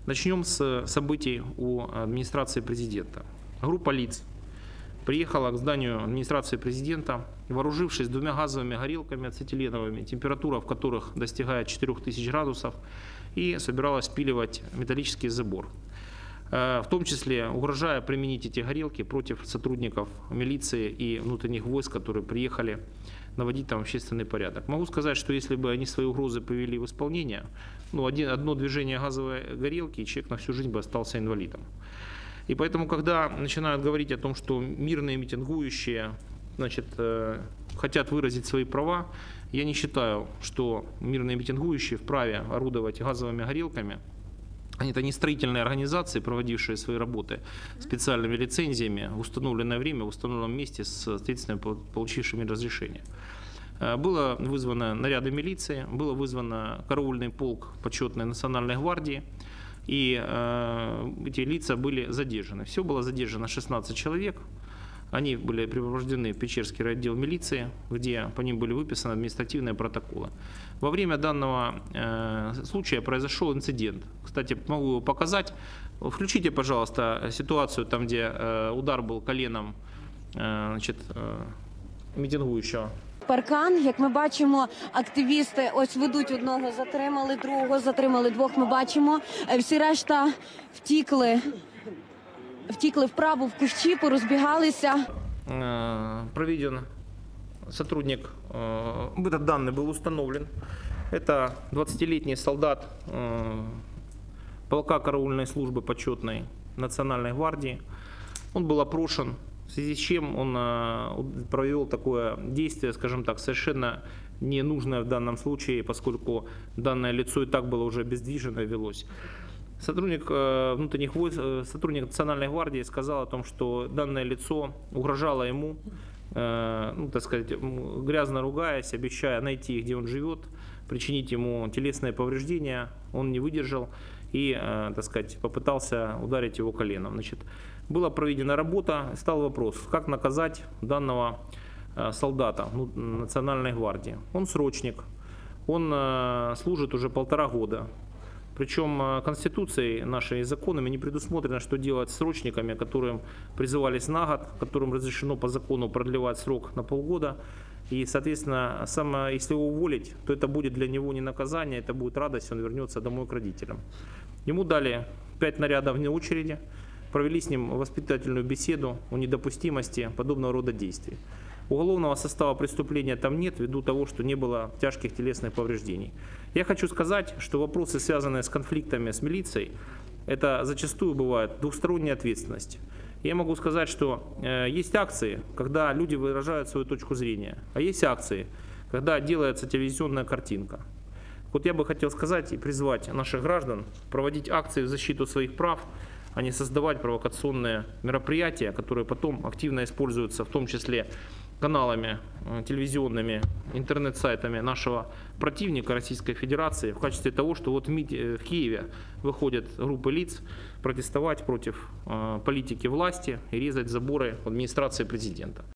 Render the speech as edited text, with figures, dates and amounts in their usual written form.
Начнем с событий у администрации президента. Группа лиц приехала к зданию администрации президента, вооружившись двумя газовыми горелками ацетиленовыми, температура в которых достигает 4000 градусов, и собиралась спиливать металлический забор. В том числе угрожая применить эти горелки против сотрудников милиции и внутренних войск, которые приехали наводить там общественный порядок. Могу сказать, что если бы они свои угрозы привели в исполнение, одно движение газовой горелки, и человек на всю жизнь бы остался инвалидом. И поэтому, когда начинают говорить о том, что мирные митингующие хотят выразить свои права, я не считаю, что мирные митингующие вправе орудовать газовыми горелками. Это не строительные организации, проводившие свои работы специальными лицензиями в установленное время, в установленном месте с строительствами, получившими разрешение. Было вызвано наряды милиции, было вызвано караульный полк почетной национальной гвардии, и эти лица были задержаны. Всего было задержано 16 человек. Они были припровождены в Печерский райотдел милиции, где по ним были выписаны административные протоколы. Во время данного случая произошел инцидент. Кстати, могу его показать. Включите, пожалуйста, ситуацию, там, где удар был коленом мітингуючого. Паркан, як ми бачимо, активісти ось ведуть одного, затримали другого, затримали двох. Ми бачимо, всі решта втікли вправо в кущі, порозбігалися. Проведен сотрудник, этот данный был установлен. Это 20-летний солдат полка караульной службы почетной Национальной гвардии. Он был опрошен, в связи с чем он провел такое действие, скажем так, совершенно ненужное в данном случае, поскольку данное лицо и так было уже обездвижено и велось. Сотрудник внутренних войск, сотрудник Национальной гвардии сказал о том, что данное лицо угрожало ему, грязно ругаясь, обещая найти, где он живет, причинить ему телесные повреждения. Он не выдержал и, попытался ударить его коленом. Была проведена работа, стал вопрос, как наказать данного солдата Национальной гвардии. Он срочник, он служит уже 1,5 года. Причем Конституцией нашей и законами не предусмотрено, что делать с срочниками, которым призывались на год, которым разрешено по закону продлевать срок на полгода. И, соответственно, если его уволить, то это будет для него не наказание, это будет радость, он вернется домой к родителям. Ему дали 5 нарядов вне очереди, провели с ним воспитательную беседу о недопустимости подобного рода действий. Уголовного состава преступления там нет, ввиду того, что не было тяжких телесных повреждений. Я хочу сказать, что вопросы, связанные с конфликтами с милицией, это зачастую бывает двухсторонняя ответственность. Я могу сказать, что есть акции, когда люди выражают свою точку зрения, а есть акции, когда делается телевизионная картинка. Вот я бы хотел сказать и призвать наших граждан проводить акции в защиту своих прав, а не создавать провокационные мероприятия, которые потом активно используются, в том числе каналами телевизионными, интернет-сайтами нашего противника Российской Федерации в качестве того, что вот в Киеве выходят группы лиц протестовать против политики власти и резать заборы администрации президента.